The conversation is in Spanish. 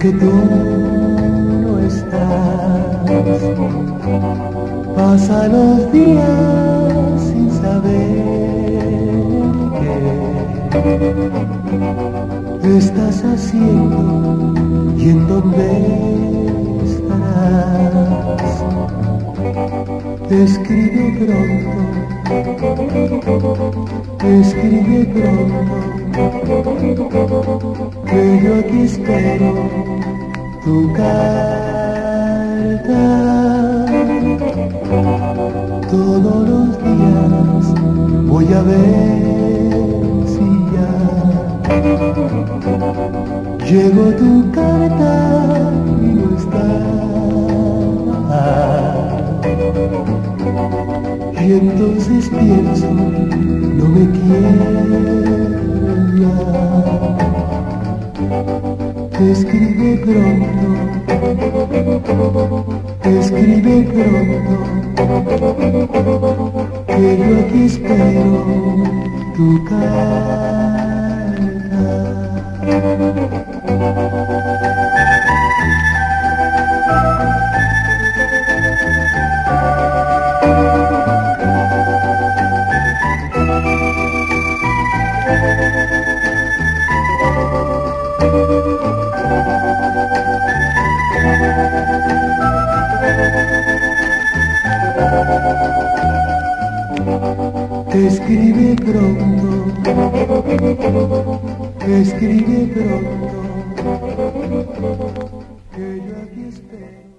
que tú no estás. Pasa los días sin saber qué estás haciendo y en dónde estarás. Escribe pronto, que yo aquí espero tu carta. Todos los días voy a ver si ya llegó tu carta y no está. Y entonces pienso, no me quieren ya. Escribe pronto, que yo aquí espero tu carta. Escribe pronto, que yo aquí espero.